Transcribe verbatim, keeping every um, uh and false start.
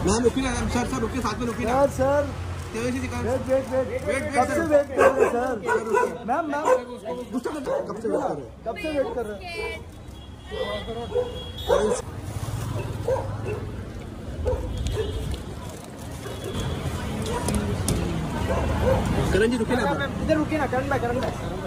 Ma'am रुकिए ना sir sir रुकिए साथ में रुकिए ना sir wait wait wait wait कब से वेट कर रहे हैं सर? मैम मैम कब से वेट कर रहे हैं? कब से वेट कर रहे हैं? करण जी रुकिए ना इधर रुकिए ना करण भाई करण भाई